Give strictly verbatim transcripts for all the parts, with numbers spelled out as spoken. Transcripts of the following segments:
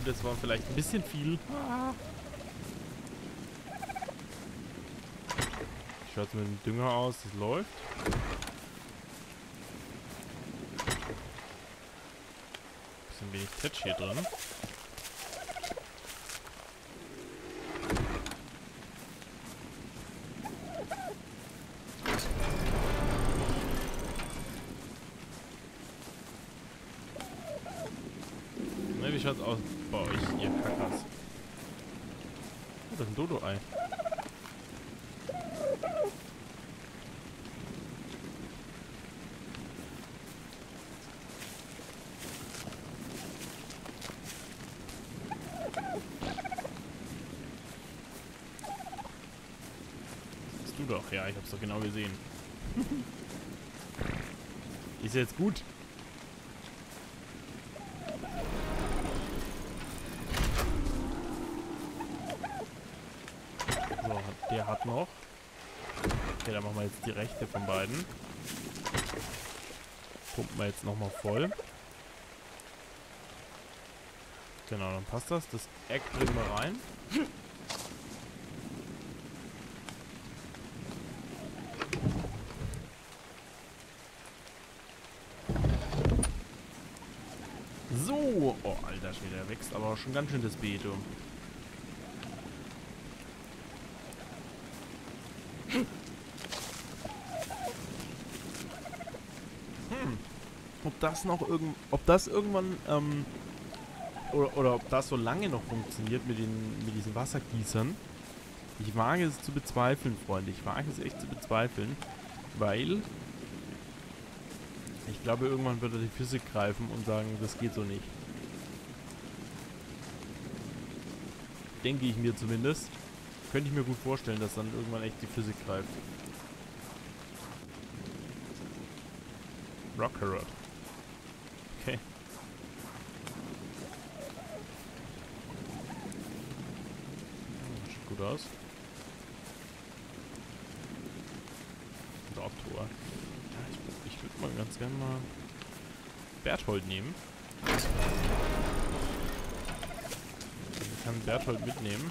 das war vielleicht ein bisschen viel. Wie schaut es mit dem Dünger aus? Das läuft. Bisschen wenig Tetsch hier drin. Ne, wie schaut's aus bei euch, ihr Kackers? Oh, das ist ein Dodo-Ei. Du doch, ja, ich hab's doch genau gesehen. Ist jetzt gut. So, der hat noch. Okay, dann machen wir jetzt die rechte von beiden. Pumpen wir jetzt nochmal voll. Genau, dann passt das. Das Eck bringen wir rein. So, oh, alter Schwede, der wächst aber auch schon ganz schön das Beet. Hm. Ob das noch irgend, ob das irgendwann, ähm, oder, oder ob das so lange noch funktioniert mit den, mit diesen Wassergießern. Ich wage es zu bezweifeln, Freunde. Ich wage es echt zu bezweifeln, weil ich glaube, irgendwann wird er die Physik greifen und sagen, das geht so nicht. Denke ich mir zumindest. Könnte ich mir gut vorstellen, dass dann irgendwann echt die Physik greift. Rockerod. Okay. Sieht gut aus. Dorftor. Ja, ich, ich würde mal ganz gerne mal Berthold nehmen. Ich kann Berthold mitnehmen.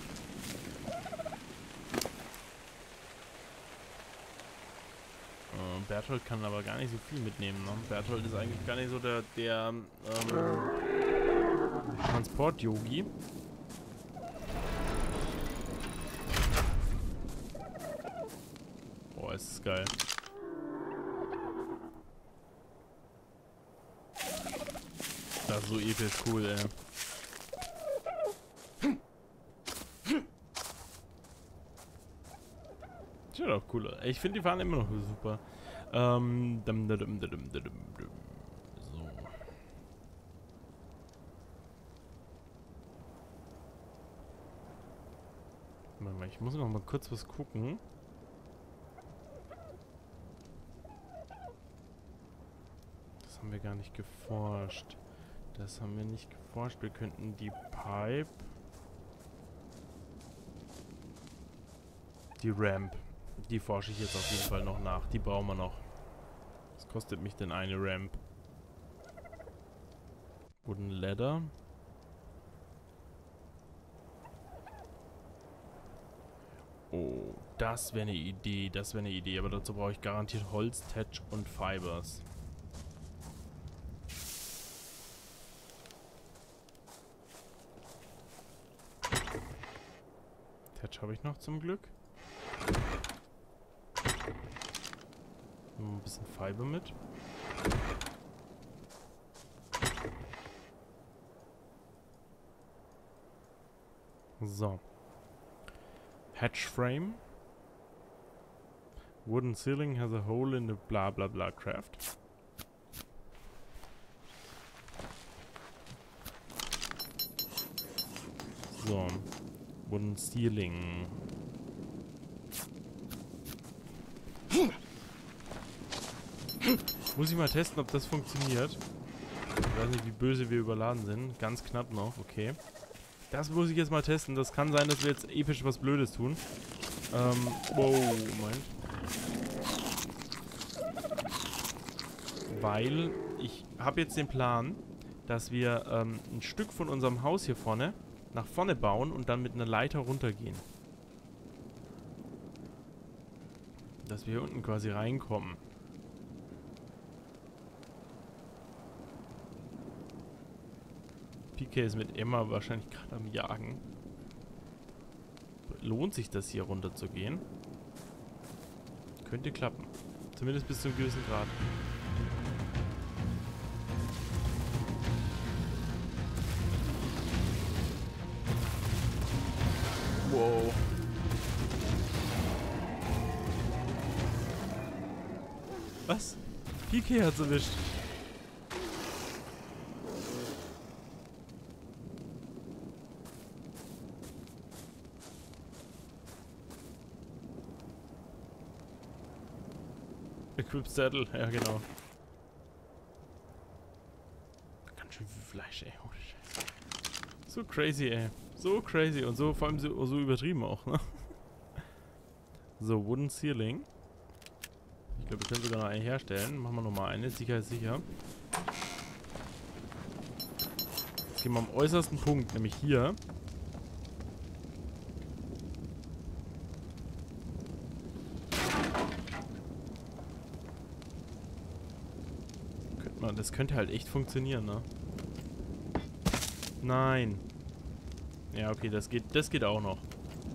Äh, Berthold kann aber gar nicht so viel mitnehmen. Ne? Berthold ist eigentlich gar nicht so der, der ähm, Transport-Yogi. Boah, ist das geil. Das ist so episch cool, ey. Sieht auch cool aus. Ich finde die Fahnen immer noch super. Ähm, dum, dum, dum, dum, dum, dum. So. Warte mal, ich muss noch mal kurz was gucken. Das haben wir gar nicht geforscht. Das haben wir nicht geforscht. Wir könnten die Pipe... Die Ramp. Die forsche ich jetzt auf jeden Fall noch nach. Die brauchen wir noch. Was kostet mich denn eine Ramp? Wooden Ladder. Oh, das wäre eine Idee. Das wäre eine Idee. Aber dazu brauche ich garantiert Holz, Thatch und Fibers. Thatch habe ich noch zum Glück. Ein bisschen Fiber mit. So. Hatch frame. Wooden ceiling has a hole in the bla bla bla craft. So. Wooden ceiling. Muss ich mal testen, ob das funktioniert. Ich weiß nicht, wie böse wir überladen sind. Ganz knapp noch, okay. Das muss ich jetzt mal testen. Das kann sein, dass wir jetzt episch was Blödes tun. Ähm, wow, Moment. Weil ich habe jetzt den Plan, dass wir ähm, ein Stück von unserem Haus hier vorne nach vorne bauen und dann mit einer Leiter runtergehen. Dass wir hier unten quasi reinkommen. P K ist mit Emma wahrscheinlich gerade am Jagen. Lohnt sich das hier runter zu gehen? Könnte klappen. Zumindest bis zu einem gewissen Grad. Wow. Was? P K hat's erwischt. Equip Saddle, ja genau. Ganz schön viel Fleisch, ey. Ohne Scheiße. So crazy, ey. So crazy und so vor allem so, so übertrieben auch, ne? So, Wooden Ceiling. Ich glaube, wir können sogar noch eine herstellen. Machen wir nochmal eine, sicherheitssicher. Jetzt gehen wir am äußersten Punkt, nämlich hier. Könnte man, das könnte halt echt funktionieren, ne? Nein. Ja, okay, das geht, das geht auch noch.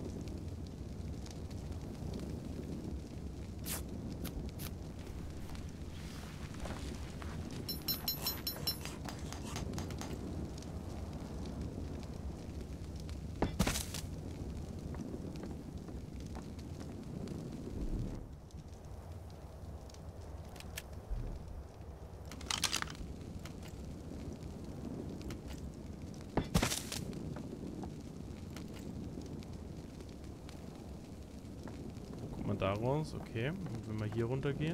Daraus, okay. Und wenn wir hier runtergehen.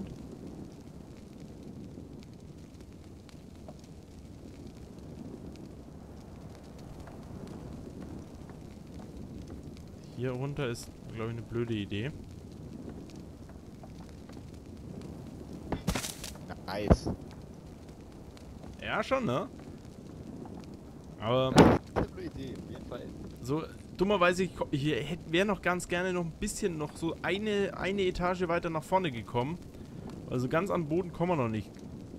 Hier runter ist, glaube ich, eine blöde Idee. Nice. Ja, schon, ne? Aber Das ist eine blöde Idee, auf jeden Fall. so, dummerweise, ich, ich wäre noch ganz gerne noch ein bisschen, noch so eine, eine Etage weiter nach vorne gekommen. Also ganz an den Boden kommen wir noch nicht.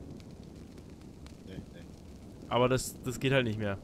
Nee, nee. Aber das, das geht halt nicht mehr.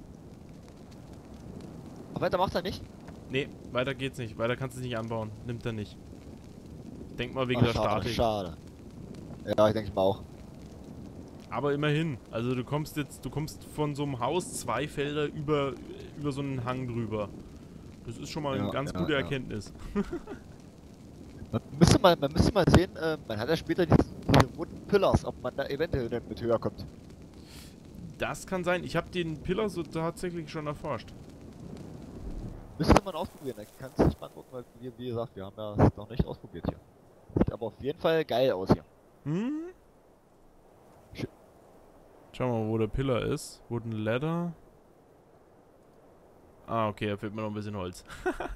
Aber weiter macht er nicht? Nee, weiter geht's nicht. Weiter kannst du es nicht anbauen. Nimmt er nicht. Denk mal wegen Ach, der schade, Statik. schade. Ja, ich denke mal auch. Aber immerhin. Also du kommst jetzt, du kommst von so einem Haus zwei Felder über, über so einen Hang drüber. Das ist schon mal Ja, eine ganz ja, gute ja. Erkenntnis. Man müsste mal, man müsste mal sehen, äh, man hat ja später diese, diese Wooden Pillars, ob man da eventuell dann mit höher kommt. Das kann sein. Ich habe den Pillar so tatsächlich schon erforscht. Müsste man ausprobieren, dann kannst du dich mal angucken, weil wir, wie gesagt, wir haben ja das noch nicht ausprobiert hier. Sieht aber auf jeden Fall geil aus hier. Hm? Sch- Schauen wir mal, wo der Pillar ist. Wooden Ladder. Ah, okay, da fehlt mir noch ein bisschen Holz.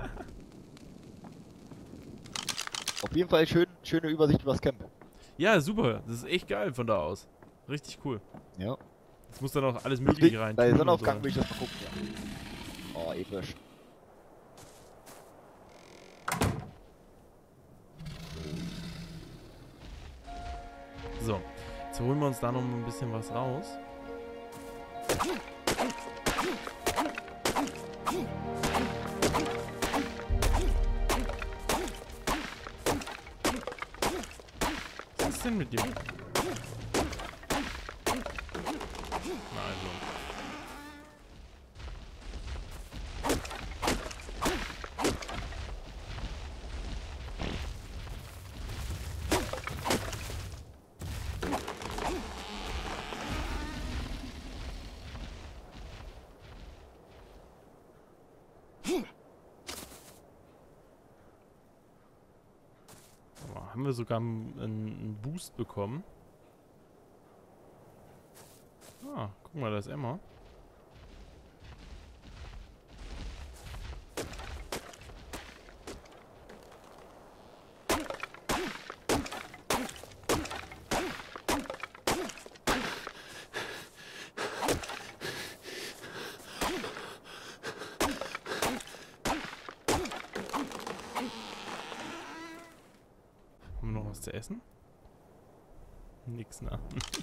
Auf jeden Fall schön, schöne Übersicht über das Camp. Ja, super. Das ist echt geil von da aus. Richtig cool. Ja. Jetzt muss da noch alles Mögliche rein. Bei tun und Sonnenaufgang so. will ich das mal gucken, ja. Oh, episch. So, jetzt holen wir uns da noch ein bisschen was raus. Was ist denn mit dir? Na also. Oh, haben wir sogar einen, einen Boost bekommen. Ah, guck mal, da ist Emma. noch was zu essen? Nix, na.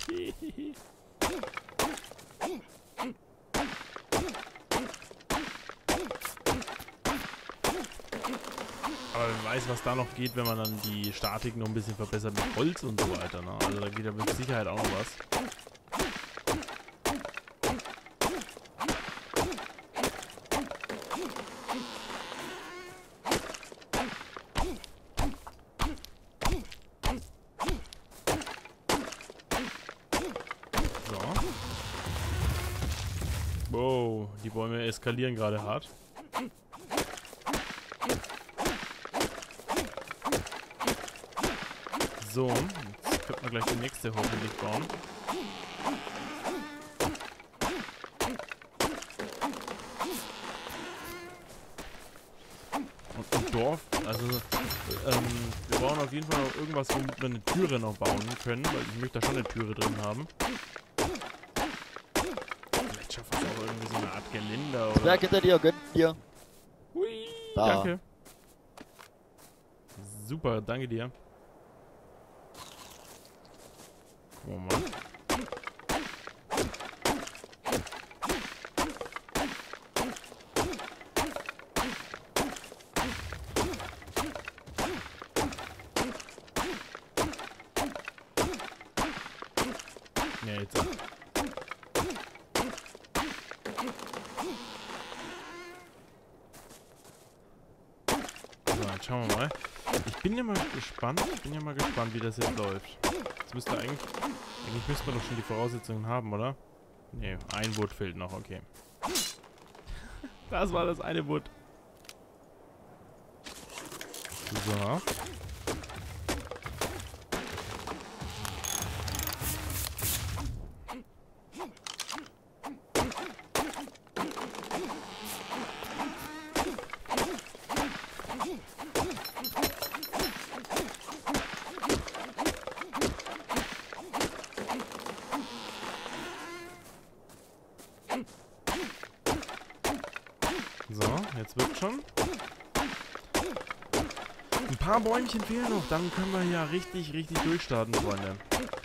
Aber wer weiß, was da noch geht, wenn man dann die Statik noch ein bisschen verbessert mit Holz und so weiter. Ne? Also da geht ja mit Sicherheit auch noch was. So. Wow, die Bäume eskalieren gerade hart. So, jetzt könnte man gleich die nächste hoffentlich bauen. Und ein Dorf, also ähm, wir brauchen auf jeden Fall noch irgendwas, womit wir eine Türe noch bauen können, weil ich möchte da schon eine Türe drin haben. Vielleicht schaffen wir auch irgendwie so eine Art Geländer oder... Zwerg hinter dir, gönn dir. Hui, Da. danke. Super, danke dir. Moment. Ja, jetzt. So, jetzt schauen wir mal. Ich bin ja mal gespannt, ich bin ja mal gespannt, wie das jetzt läuft. Jetzt müsste eigentlich, eigentlich müsste man doch schon die Voraussetzungen haben, oder? Ne, ein Wood fehlt noch, okay. Das war das eine Wood. So. So, jetzt wird schon. Ein paar Bäumchen fehlen noch, dann können wir ja richtig, richtig durchstarten, Freunde.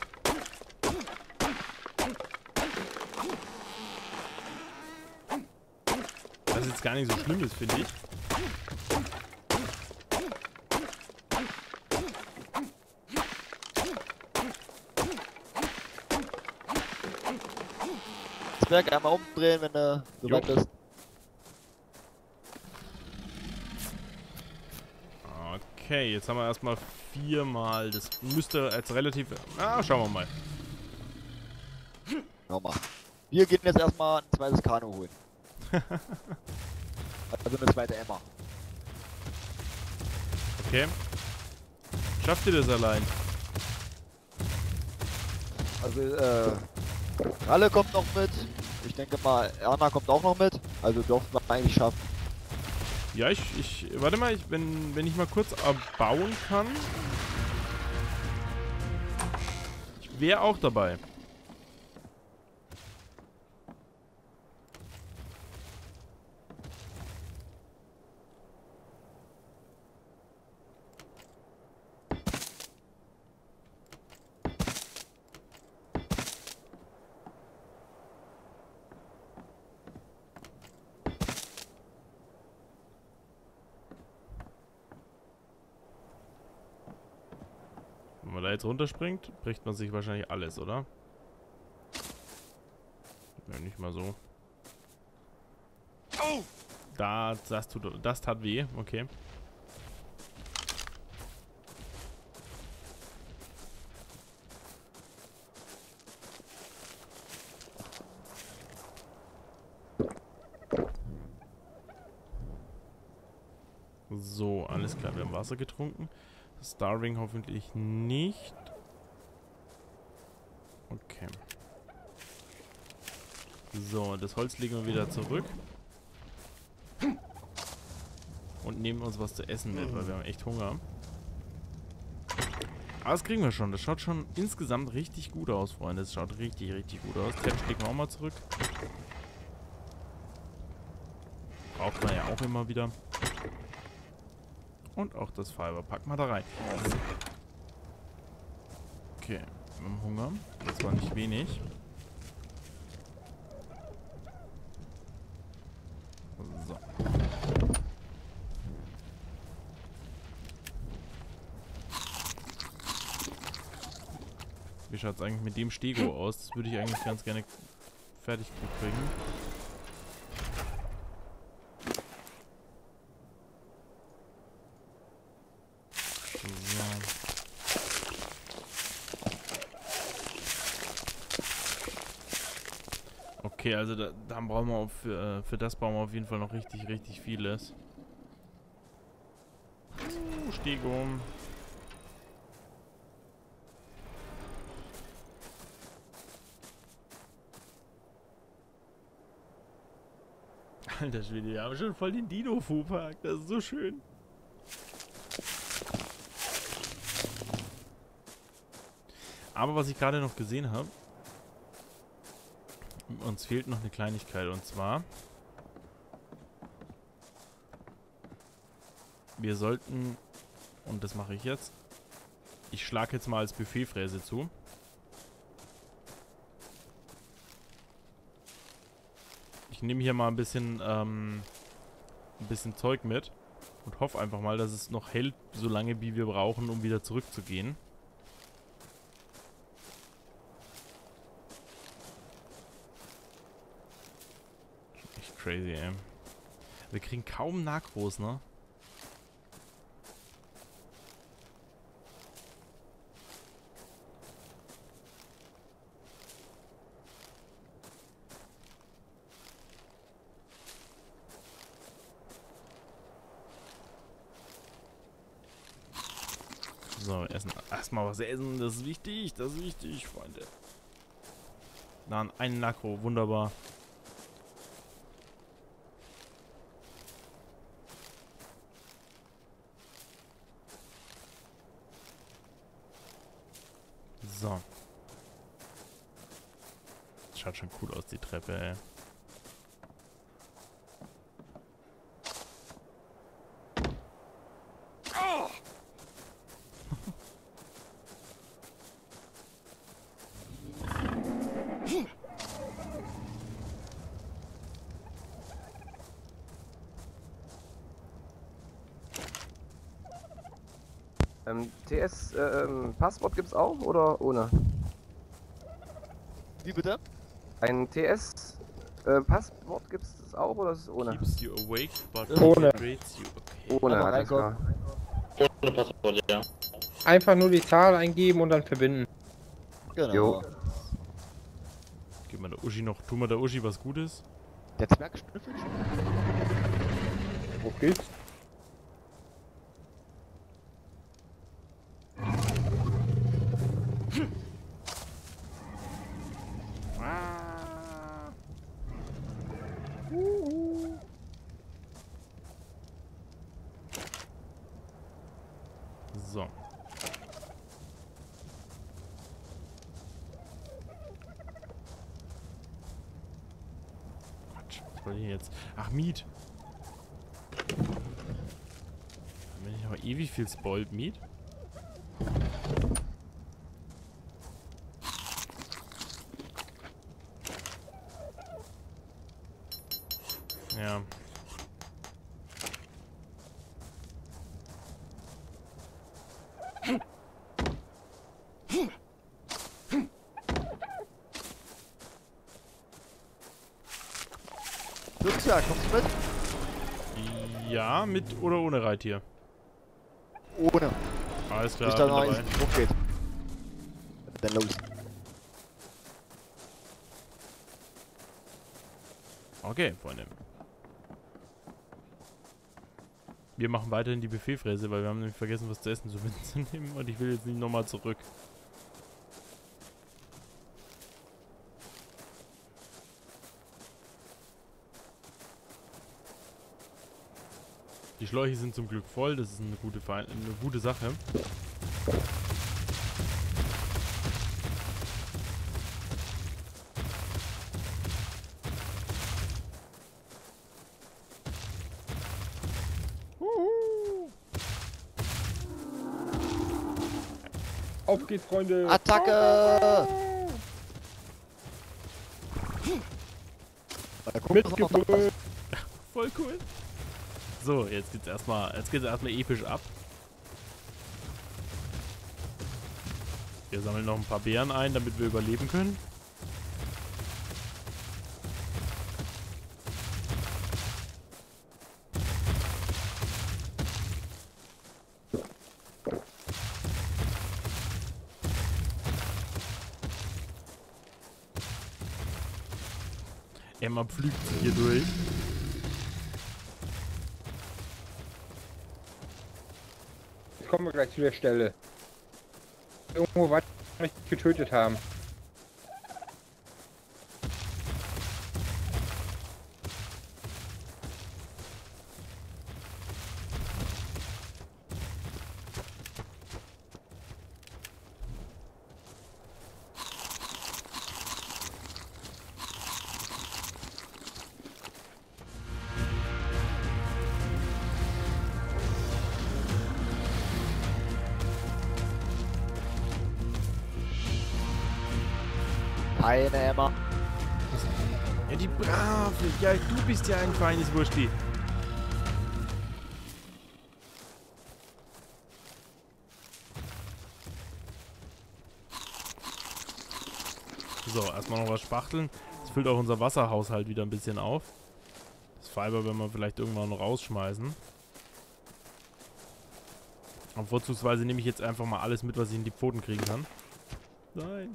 Was jetzt gar nicht so schlimm ist, finde ich. Zwerg einmal umdrehen, wenn du soweit bist. Okay, jetzt haben wir erstmal viermal. Das müsste jetzt relativ... Ah, schauen wir mal. Nochmal. Wir gehen jetzt erstmal ein zweites Kanu holen. Also eine zweite Emma. Okay. Schafft ihr das allein? Also, äh... Ralle kommt noch mit. Ich denke mal, Erna kommt auch noch mit. Also dürften wir eigentlich schaffen. Ja, ich, ich, warte mal, ich, wenn, wenn ich mal kurz bauen kann. Ich wäre auch dabei. Wenn man da jetzt runterspringt, bricht man sich wahrscheinlich alles, oder? Ja, nicht mal so. Oh! Da, das tut, das tat weh, okay. So, alles klar, wir haben Wasser getrunken. Starving hoffentlich nicht. Okay. So, das Holz legen wir wieder zurück. Und nehmen uns was zu essen mit, weil wir haben echt Hunger. Aber das kriegen wir schon. Das schaut schon insgesamt richtig gut aus, Freunde. Das schaut richtig, richtig gut aus. Tetsch legen wir auch mal zurück. Braucht man ja auch immer wieder. Und auch das Fiber packen wir da rein. Okay, wir haben Hunger. Das war nicht wenig. So. Wie schaut es eigentlich mit dem Stego aus? Das würde ich eigentlich ganz gerne fertig kriegen. So. Okay, also da, da brauchen wir auf, für, für das brauchen wir auf jeden Fall noch richtig, richtig vieles. Uh, Stego. Alter Schwede, wir haben schon voll den Dino-Fuhrpark. Das ist so schön. Aber was ich gerade noch gesehen habe, uns fehlt noch eine Kleinigkeit. Und zwar, wir sollten, und das mache ich jetzt, ich schlage jetzt mal als Buffetfräse zu. Ich nehme hier mal ein bisschen, ähm, ein bisschen Zeug mit und hoffe einfach mal, dass es noch hält, so lange wie wir brauchen, um wieder zurückzugehen. Echt crazy, ey. Wir kriegen kaum Nakros, ne? So, essen. Erstmal was essen, das ist wichtig, das ist wichtig, Freunde. Dann ein Nakro, wunderbar. So. Das schaut schon cool aus, die Treppe, ey. Ähm, T S, äh, ähm, Passwort gibt's auch oder ohne? Wie bitte? Ein T S, äh, Passwort gibt's das auch oder ist es ohne? Keeps you awake, but Ohne. dehydrates you. Okay. Ohne, Einfach alles klar. Ohne Passwort, ja. Einfach nur die Zahl eingeben und dann verbinden. Genau. Jo. Gib mal der Uschi noch, tu mal der Uschi was Gutes. Der Zwerg schnüffelt schon. Wo geht's? So. Quatsch, was soll ich jetzt? Ach, Miet. Wenn ich aber ewig viel Spoiled Meat. Ja. Lucia, kommst du mit? Ja, mit oder ohne Reittier? Ohne. Alles klar, Bis da bin noch dabei. eins drauf geht. Dann los. Okay, Freunde. Wir machen weiterhin die Buffetfräse, weil wir haben nämlich vergessen, was zu essen zu mitzunehmen und ich will jetzt nicht nochmal zurück. Die Schläuche sind zum Glück voll, das ist eine gute, Verein eine gute Sache. Auf geht's, Freunde. Attacke! Mal gucken, was noch da Mitgebrüll. ist. Voll cool. So, jetzt geht's erstmal, jetzt geht's erstmal episch ab. Wir sammeln noch ein paar Beeren ein, damit wir überleben können. Emma pflügt sich hier durch. Jetzt kommen wir gleich zu der Stelle. Irgendwo weit nicht getötet haben. Keine Emma. Ja, die Brave. Ja, du bist ja ein feines Wursti. So, erstmal noch was spachteln. Das füllt auch unser Wasserhaushalt wieder ein bisschen auf. Das Fiber werden wir vielleicht irgendwann noch rausschmeißen. Und vorzugsweise nehme ich jetzt einfach mal alles mit, was ich in die Pfoten kriegen kann. Nein.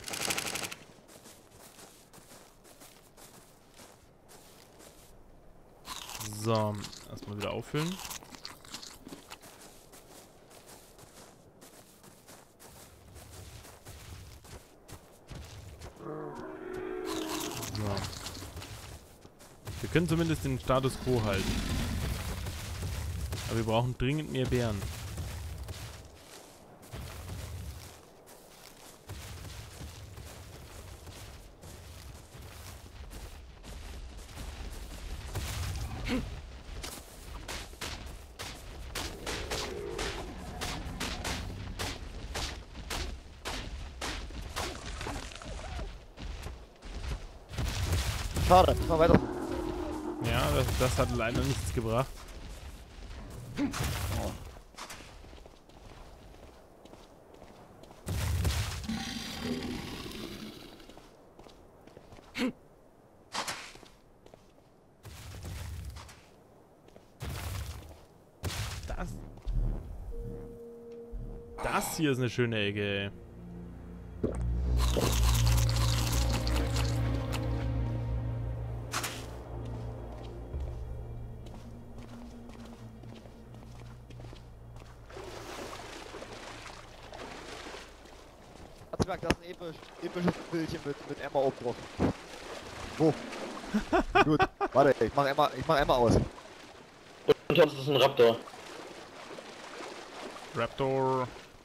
So, erstmal wieder auffüllen. So. Wir können zumindest den Status Quo halten. Aber wir brauchen dringend mehr Beeren. Schade, mal weiter. Ja, das, das hat leider nichts gebracht. Das. Das hier ist eine schöne Ecke, ey. Das ist ein episch, episches Bildchen mit, mit Emma oben drauf. Wo? Gut, warte, ich mach Emma, ich mach Emma aus. Und uns ist ein Raptor. Raptor.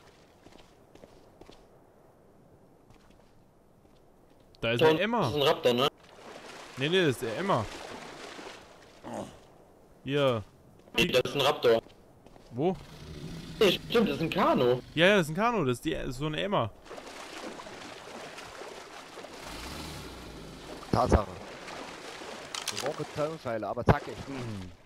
Da ist der Das Emma. ist ein Raptor, ne? Nee, nee, das ist der Emma. Hier. Nee, das ist ein Raptor. Wo? Nee, stimmt, das ist ein Kanu. Ja, ja, das ist ein Kanu. Das ist, die, das ist so eine Emma. Tatsache. Wir brauchen Bezahlungspfeile, aber zack, ich. Hm.